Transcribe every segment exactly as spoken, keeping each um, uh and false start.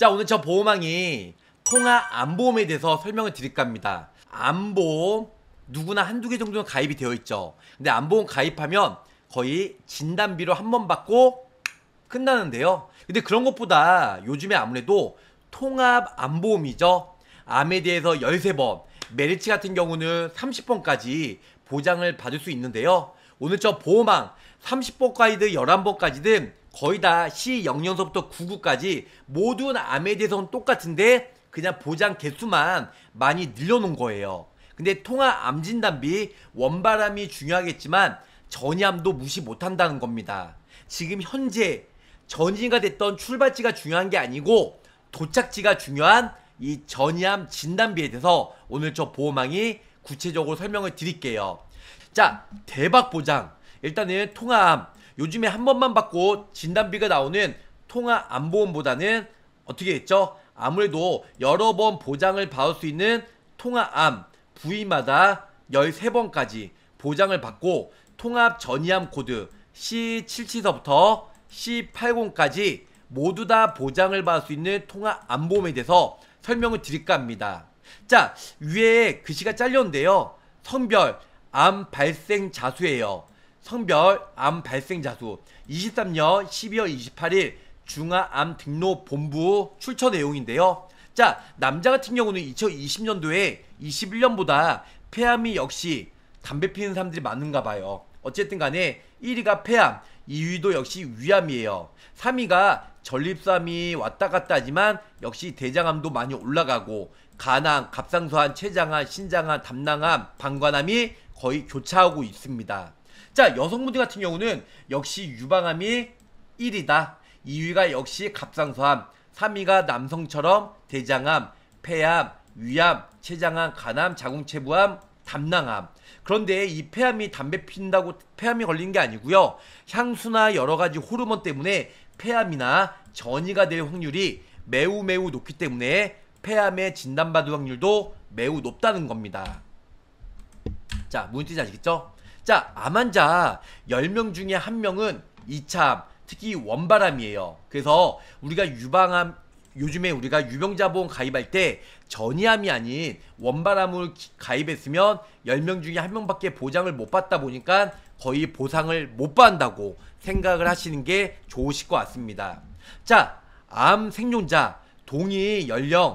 자, 오늘 저 보험왕이 통화 암보험에 대해서 설명을 드릴까 합니다. 암보험 누구나 한두 개 정도는 가입이 되어 있죠. 근데 암보험 가입하면 거의 진단비로 한 번 받고 끝나는데요. 근데 그런 것보다 요즘에 아무래도 통합 암보험이죠. 암에 대해서 열세 번, 메리츠 같은 경우는 삼십 번까지 보장을 받을 수 있는데요. 오늘 저 보험왕 삼십 번까지든 열한 번까지든 거의 다 씨 영영서부터 구구까지 모든 암에 대해서는 똑같은데 그냥 보장 개수만 많이 늘려놓은 거예요. 근데 통합 암진단비 원바람이 중요하겠지만 전이암도 무시 못한다는 겁니다. 지금 현재 전이가 됐던 출발지가 중요한 게 아니고 도착지가 중요한 이 전이암 진단비에 대해서 오늘 저 보험왕이 구체적으로 설명을 드릴게요. 자, 대박 보장. 일단은 통합암 요즘에 한 번만 받고 진단비가 나오는 통합 암보험보다는 어떻게 했죠? 아무래도 여러 번 보장을 받을 수 있는 통합암 부위마다 열세 번까지 보장을 받고 통합 전이암 코드 씨 칠십칠서부터 씨 팔십까지 모두 다 보장을 받을 수 있는 통합 암보험에 대해서 설명을 드릴까 합니다. 자, 위에 글씨가 잘렸는데요. 성별 암 발생 자수예요. 성별 암 발생 자수 이십삼 년 십이월 이십팔일 중앙암 등록 본부 출처 내용인데요. 자, 남자 같은 경우는 이천이십 년도에 이십일 년보다 폐암이 역시 담배 피우는 사람들이 많은가 봐요. 어쨌든 간에 일 위가 폐암, 이 위도 역시 위암이에요. 삼 위가 전립선암이 왔다 갔다 하지만 역시 대장암도 많이 올라가고 간암, 갑상선암, 췌장암, 신장암, 담낭암, 방광암이 거의 교차하고 있습니다. 자, 여성분들 같은 경우는 역시 유방암이 일 위다. 이 위가 역시 갑상선암, 삼 위가 남성처럼 대장암, 폐암, 위암, 췌장암, 간암, 자궁체부암, 담낭암. 그런데 이 폐암이 담배 피운다고 폐암이 걸린 게 아니고요. 향수나 여러가지 호르몬 때문에 폐암이나 전이가 될 확률이 매우 매우 높기 때문에 폐암에 진단받을 확률도 매우 높다는 겁니다. 자, 무슨 뜻인지 아시겠죠? 자, 암 환자 열 명 중에 한 명은 이 차 암, 특히 원바람이에요. 그래서 우리가 유방암, 요즘에 우리가 유병자보험 가입할 때 전이암이 아닌 원바람을 가입했으면 열 명 중에 한 명밖에 보장을 못 받다 보니까 거의 보상을 못 받는다고 생각을 하시는 게 좋으실 것 같습니다. 자, 암 생존자 동의 연령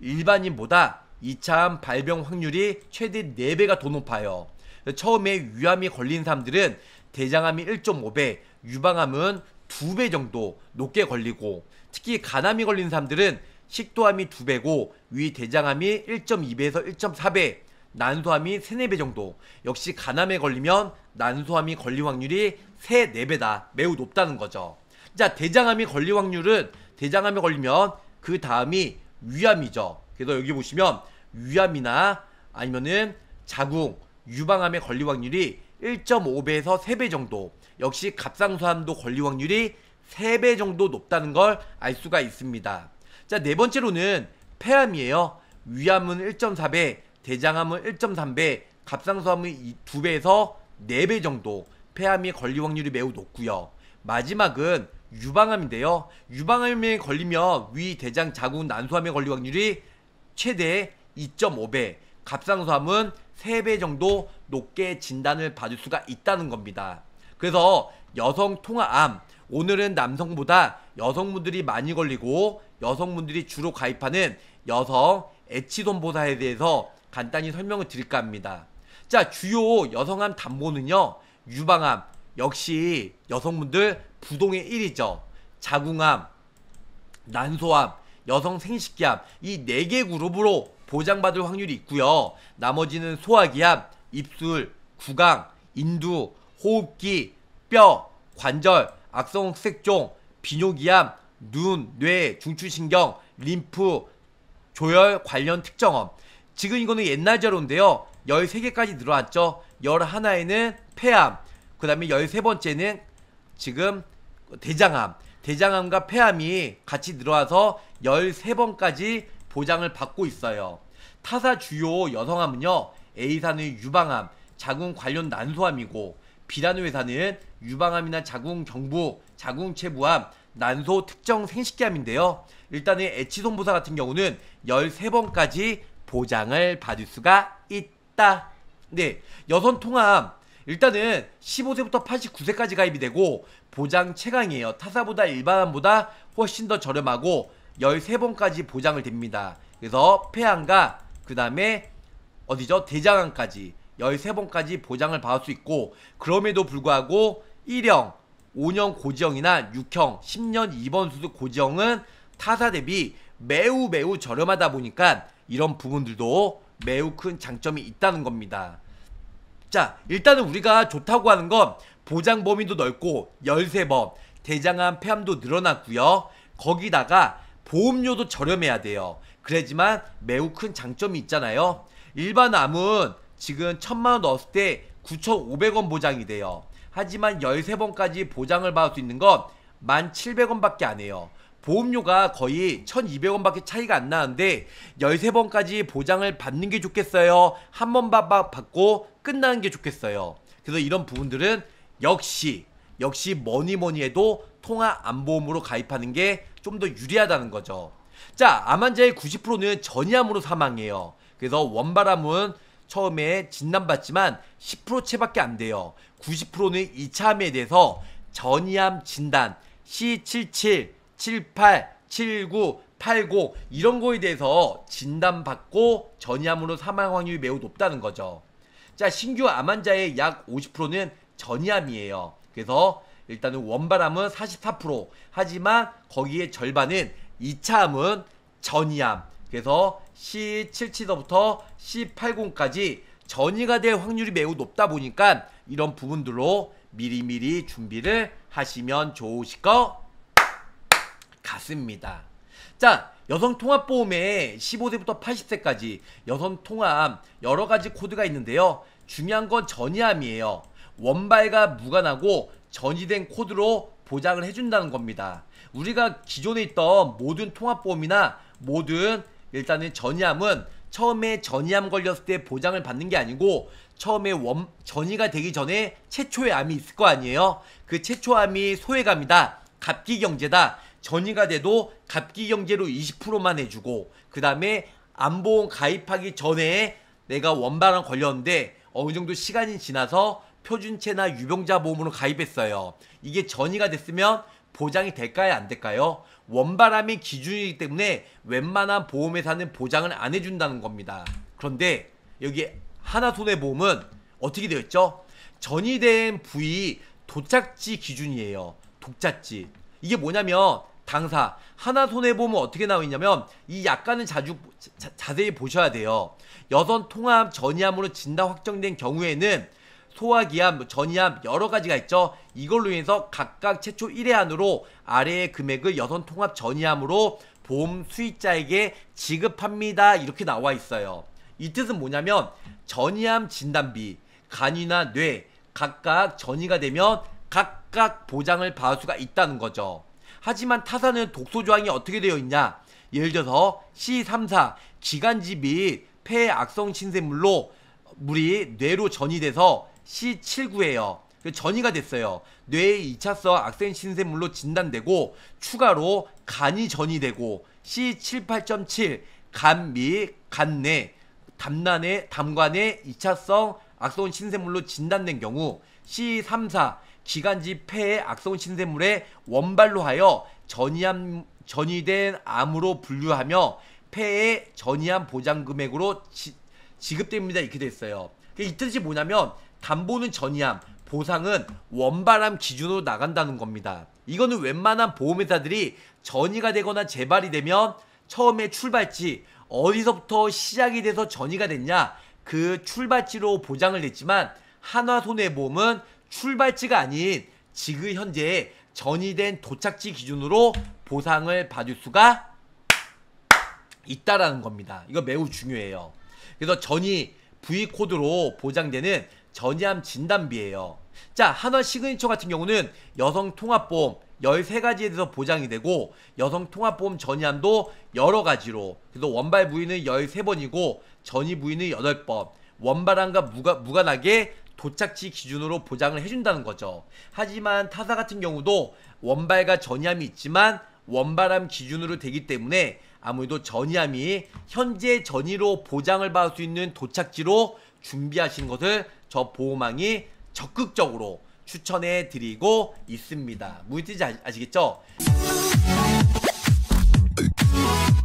일반인보다 이 차 암 발병 확률이 최대 네 배가 더 높아요. 처음에 위암이 걸린 사람들은 대장암이 일 점 오 배, 유방암은 두 배 정도 높게 걸리고 특히 간암이 걸린 사람들은 식도암이 두 배고 위 대장암이 일 점 이 배에서 일 점 사 배, 난소암이 삼, 네 배 정도. 역시 간암에 걸리면 난소암이 걸릴 확률이 삼, 네 배다. 매우 높다는 거죠. 자, 대장암이 걸릴 확률은 대장암에 걸리면 그 다음이 위암이죠. 그래서 여기 보시면 위암이나 아니면은 자궁, 유방암에 걸릴 확률이 일 점 오 배에서 삼 배 정도. 역시 갑상선암도 걸릴 확률이 삼 배 정도 높다는 걸 알 수가 있습니다. 자, 네 번째로는 폐암이에요. 위암은 일 점 사 배, 대장암은 일 점 삼 배, 갑상선암은 두 배에서 네 배 정도 폐암이 걸릴 확률이 매우 높고요. 마지막은 유방암인데요. 유방암에 걸리면 위, 대장, 자궁, 난소암에 걸릴 확률이 최대 이 점 오 배, 갑상선암은 삼 배 정도 높게 진단을 받을 수가 있다는 겁니다. 그래서 여성 통합암, 오늘은 남성보다 여성분들이 많이 걸리고 여성분들이 주로 가입하는 여성 에치돈보사에 대해서 간단히 설명을 드릴까 합니다. 자, 주요 여성암 담보는요. 유방암, 역시 여성분들 부동의 일 위죠. 자궁암, 난소암, 여성 생식기암, 이 네 개 그룹으로 보장받을 확률이 있고요. 나머지는 소화기암, 입술, 구강, 인두, 호흡기, 뼈, 관절, 악성흑색종, 비뇨기암, 눈, 뇌, 중추신경, 림프, 조혈 관련 특정암. 지금 이거는 옛날 자료인데요. 열세 개까지 늘어났죠. 열하나에는 폐암, 그 다음에 열세 번째는 지금 대장암, 대장암과 폐암이 같이 늘어와서 열세 번까지 보장을 받고 있어요. 타사 주요 여성암은요. A사는 유방암, 자궁 관련 난소암이고 B라는 회사는 유방암이나 자궁 경부, 자궁 체부암, 난소 특정 생식기암인데요. 일단은 H손보사 같은 경우는 열세 번까지 보장을 받을 수가 있다. 네, 여선통합 일단은 십오 세부터 팔십구 세까지 가입이 되고 보장 최강이에요. 타사보다 일반보다 훨씬 더 저렴하고 열세 번까지 보장을 됩니다. 그래서 폐암과 그 다음에 어디죠? 대장암까지 열세 번까지 보장을 받을 수 있고, 그럼에도 불구하고 일형, 오년 고지형이나 육형, 십년 입원 수술 고지형은 타사 대비 매우 매우 저렴하다 보니까 이런 부분들도 매우 큰 장점이 있다는 겁니다. 자, 일단은 우리가 좋다고 하는 건 보장 범위도 넓고 열세 번, 대장암, 폐암도 늘어났고요. 거기다가 보험료도 저렴해야 돼요. 그래야지만 매우 큰 장점이 있잖아요. 일반 암은 지금 천만 원 넣었을 때 구천오백 원 보장이 돼요. 하지만 열세 번까지 보장을 받을 수 있는 건 만 칠백 원밖에 안 해요. 보험료가 거의 천이백 원밖에 차이가 안 나는데 열세 번까지 보장을 받는 게 좋겠어요? 한 번 받고 끝나는 게 좋겠어요? 그래서 이런 부분들은 역시 역시 뭐니 뭐니 해도 통합암보험으로 가입하는 게 좀 더 유리하다는 거죠. 자, 암 환자의 구십 퍼센트는 전이암으로 사망해요. 그래서 원발암은 처음에 진단받지만 십 퍼센트 채밖에 안 돼요. 구십 퍼센트는 이 차 암에 대해서 전이암 진단 씨 칠십칠, 칠십팔, 칠십구, 팔십 이런 거에 대해서 진단받고 전이암으로 사망 확률이 매우 높다는 거죠. 자, 신규 암 환자의 약 오십 퍼센트는 전이암이에요. 그래서 일단은 원발암은 사십사 퍼센트, 하지만 거기에 절반은 이 차 암은 전이암, 그래서 씨 칠십칠부터 씨 팔십까지 전이가 될 확률이 매우 높다 보니까 이런 부분들로 미리미리 준비를 하시면 좋으실 것 같습니다. 자, 여성통합보험에 십오 세부터 팔십 세까지 여성통합 여러가지 코드가 있는데요. 중요한 건 전이암이에요. 원발과 무관하고 전이된 코드로 보장을 해준다는 겁니다. 우리가 기존에 있던 모든 통합보험이나 모든 일단은 전이암은 처음에 전이암 걸렸을 때 보장을 받는 게 아니고 처음에 원, 전이가 되기 전에 최초의 암이 있을 거 아니에요. 그 최초 암이 소외감이다, 갑기경제다, 전이가 돼도 갑기경제로 이십 퍼센트만 해주고, 그 다음에 암보험 가입하기 전에 내가 원발암 걸렸는데 어느정도 시간이 지나서 표준체나 유병자 보험으로 가입했어요. 이게 전이가 됐으면 보장이 될까요, 안 될까요? 원발암이 기준이기 때문에 웬만한 보험회사는 보장을 안 해준다는 겁니다. 그런데 여기 하나손해보험은 어떻게 되어 있죠? 전이된 부위 도착지 기준이에요. 독착지. 이게 뭐냐면 당사 하나손해보험은 어떻게 나와 있냐면 이 약관은 자주 자, 자세히 보셔야 돼요. 여성 통합 전이암으로 진단 확정된 경우에는 소화기암, 전이암 여러 가지가 있죠. 이걸로 인해서 각각 최초 일 회 안으로 아래의 금액을 여성 통합 전이암으로 보험 수익자에게 지급합니다. 이렇게 나와 있어요. 이 뜻은 뭐냐면 전이암 진단비, 간이나 뇌 각각 전이가 되면 각각 보장을 받을 수가 있다는 거죠. 하지만 타사는 독소 조항이 어떻게 되어 있냐? 예를 들어서 씨 삼십사 기관지 및 폐 악성 신생물로 물이 뇌로 전이돼서 씨 칠십구예요. 전이가 됐어요. 뇌의 이 차성 악성 신생물로 진단되고 추가로 간이 전이되고 씨 칠십팔 점 칠 간 및 간내 담란의 담관의 이 차성 악성 신생물로 진단된 경우 씨 삼십사 기관지 폐의 악성 신생물의 원발로 하여 전이암 전이된 암으로 분류하며 폐의 전이암 보장 금액으로 지, 지급됩니다. 이렇게 됐어요. 이 뜻이 뭐냐면 담보는 전이암, 보상은 원발암 기준으로 나간다는 겁니다. 이거는 웬만한 보험회사들이 전이가 되거나 재발이 되면 처음에 출발지 어디서부터 시작이 돼서 전이가 됐냐 그 출발지로 보장을 냈지만 한화손해보험은 출발지가 아닌 지금 현재 전이된 도착지 기준으로 보상을 받을 수가 있다라는 겁니다. 이거 매우 중요해요. 그래서 전이 V코드로 보장되는 전이암 진단비예요. 자, 한화 시그니처 같은 경우는 여성 통합보험 열세 가지에 대해서 보장이 되고 여성 통합보험 전이암도 여러 가지로, 그래서 원발 부위는 열세 번이고 전이 부위는 여덟 번, 원발암과 무가, 무관하게 도착지 기준으로 보장을 해준다는 거죠. 하지만 타사 같은 경우도 원발과 전이암이 있지만 원바람 기준으로 되기 때문에 아무래도 전이함이 현재 전이로 보장을 받을 수 있는 도착지로 준비하시는 것을 저 보호망이 적극적으로 추천해 드리고 있습니다. 무슨 뜻인지 아시겠죠?